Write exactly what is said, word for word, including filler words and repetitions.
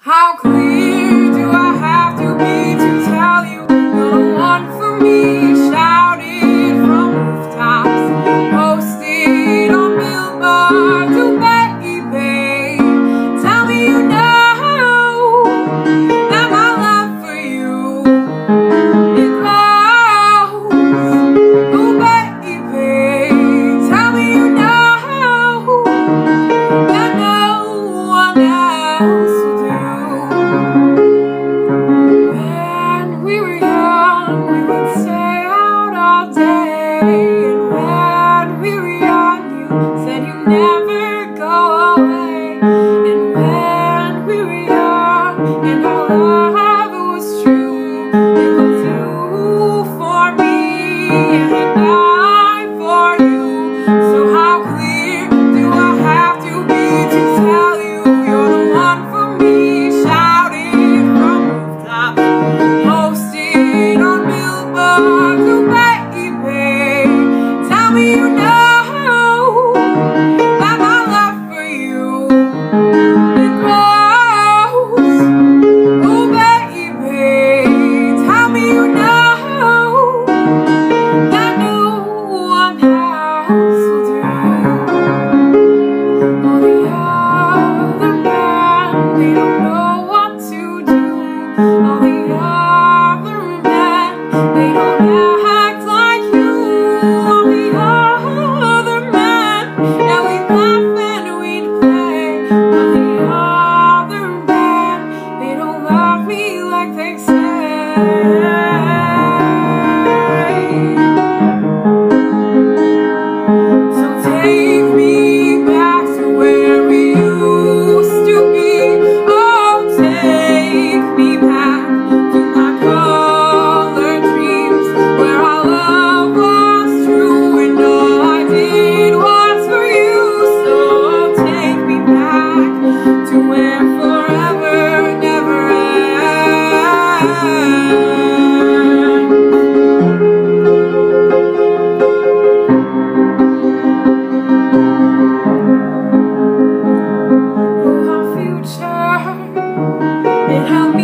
How clear do I have to be to tell you you're the one for me? Shouted from rooftops, posted on billboards. Oh baby, tell me you know that my love for you it grows. Oh baby, tell me you know that no one else will do. Never go away. And when we were young and our love was true, it was you for me and I for you. So how clear do I have to be to tell you you're the one for me? Shouted from rooftops, posted on billboards. Oh baby, tell me you know help me